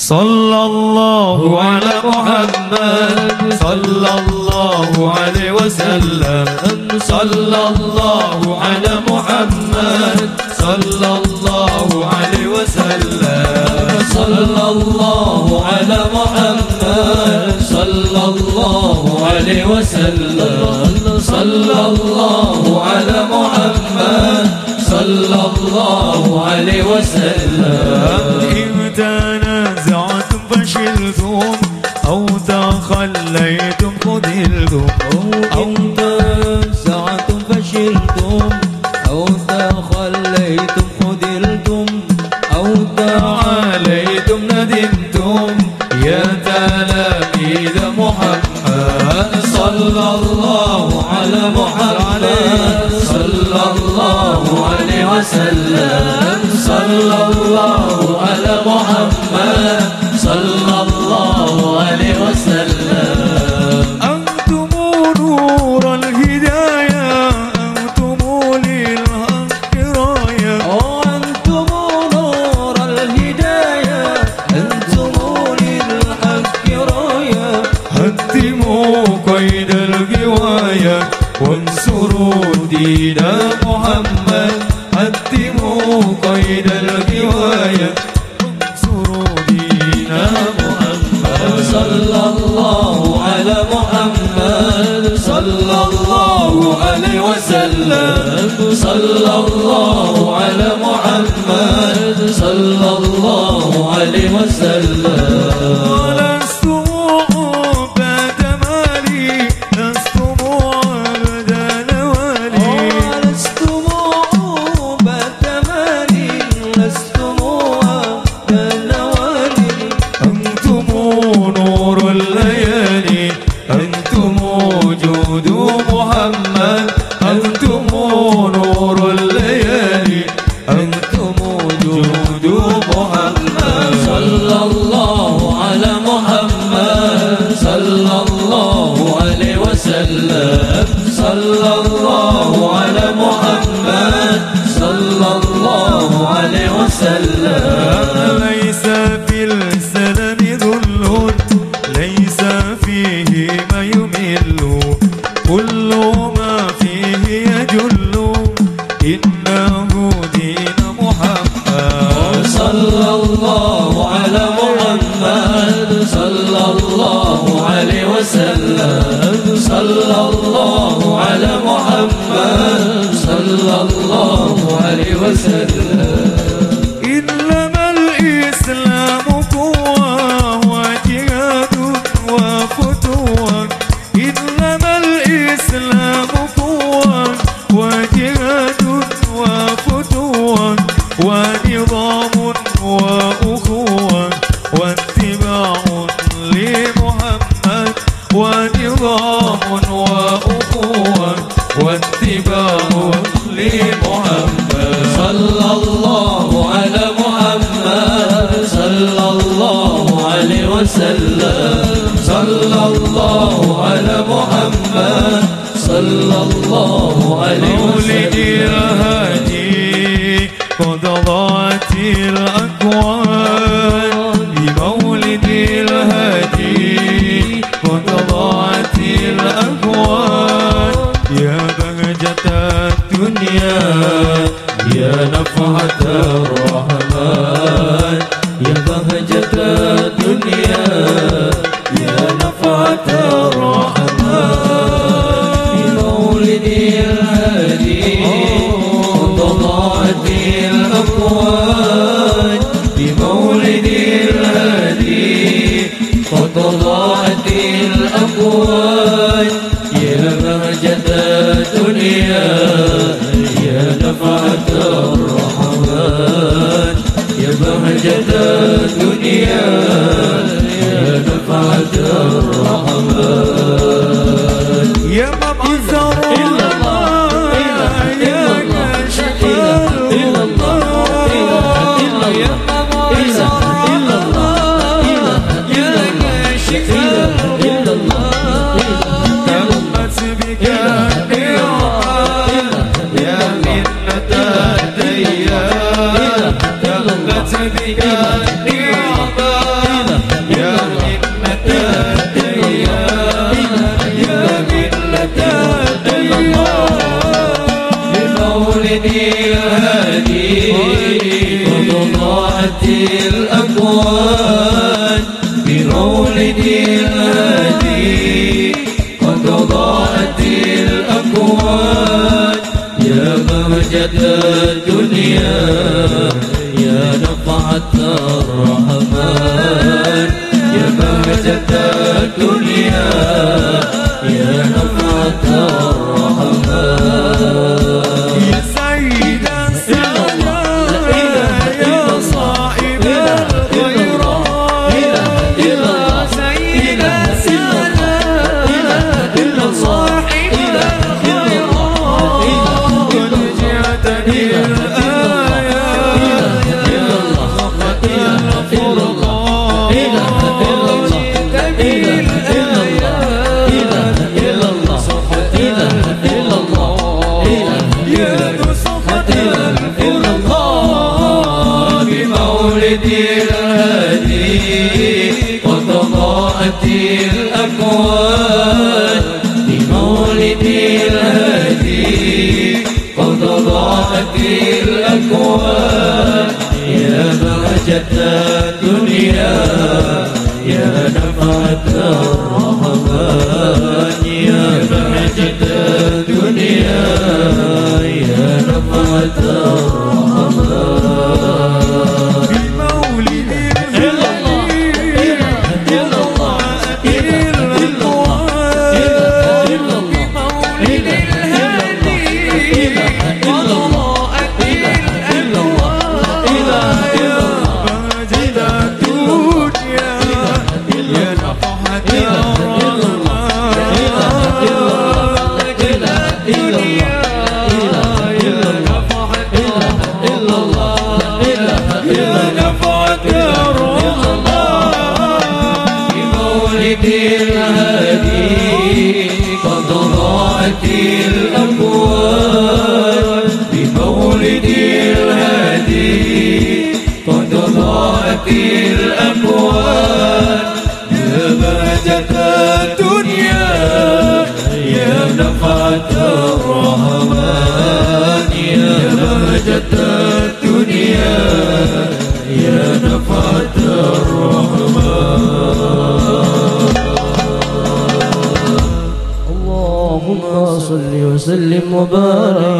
صلى الله على محمد صلى الله عليه وسلم صلى الله على محمد صلى الله عليه وسلم صلى الله على محمد صلى الله عليه وسلم صلى الله على محمد صلى الله عليه وسلم إن تنازعتم فشلتم أو تخليتم خذلتم أو تنازعتم فشلتم أو تخليتم خذلتم أو تعاليتم ندمتم يا تلاميذ محمد صلى الله على محمد صلى الله عليه وسلم صلى الله على محمد صلى الله عليه وسلم أنتم نور الهداية أنتم للحق راية أنتم نور الهداية أنتم للحق راية هدموا قيد الغواية وانصروا دين محمد هدموا قيد الغواية وانصروا دين محمد صلى الله على محمد صلى الله عليه وسلم صلى الله على محمد صلى الله عليه وسلم أنتم نور الليالي أنتم جود محمد صلى الله على محمد صلى الله عليه وسلم صلى الله على محمد صلى الله عليه وسلم ليس في السلام ذل ليس فيه ما يمل كل ما فيه يجل إنه دين محمد صلى الله على محمد صلى الله عليه وسلم صلى الله على محمد صلى الله عليه وسلم إنما الإسلام قوة وجهاد وفتوى إنما الإسلام قوة وجهاد وفتوى ونظام وأخوة واتباع لمحمد ونظام وأخوة واتباع لمحمد صلى الله على محمد صلى الله عليه وسلم صلى الله على محمد صلى الله عليه وسلم الهادي قد ضاعت الأكوان بمولد الهادي قد ضاعت الأكوان يا بهجة الدنيا يا نفحة الرحمن يا بهجة الدنيا يا نفحة الرحمن بمولد الهادي قد ضاعت الأكوان بمولد الهادي قد ضاعت الأكوان يا بهجة الدنيا يا نفحة الرحمن يا بهجة الدنيا يا نفحة الرحمن يا مبعث الرحمن يا كاشف الغمام يا مبعث الرحمن يا كاشف الغمام تمت بك النعمة يا منة الديان تمت بك النعمة الأكوان بمولد الهادي قد ضاءت الأكوان يا بهجة الدنيا يا نفعة الرحمن يا بهجة الدنيا يا نفعة الرحمن يا سيد السادات يا صاحب الخيرات يا سيد السادات يا صاحب الخيرات قد جئتني الآيات يا رحمة الفرقان بمولد الهادي قد ضاءت الأكوان بمولد الهادي قد ضاءت الأكوان يا بهجة الدنيا يا نفعة الرحمن يا بهجة الدنيا يا نفعة الرحمن بمولد الهادي قد ضاءت الأكوان بمولد الهادي قد ضاءت الأكوان يا بهجة الدنيا يا نفعة الرحمن يا بهجة الدنيا يا نفعة الرحمن اللهم صل وسلم وبارك